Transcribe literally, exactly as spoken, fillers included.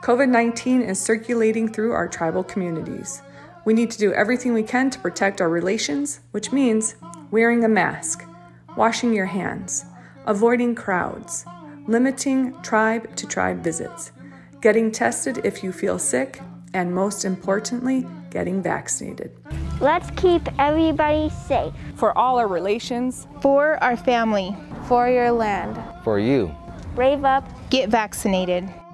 COVID nineteen is circulating through our tribal communities. We need to do everything we can to protect our relations, which means wearing a mask, washing your hands, avoiding crowds, limiting tribe-to-tribe visits, getting tested if you feel sick, and most importantly, getting vaccinated. Let's keep everybody safe. For all our relations. For our family. For your land. For you. Brave up. Get vaccinated.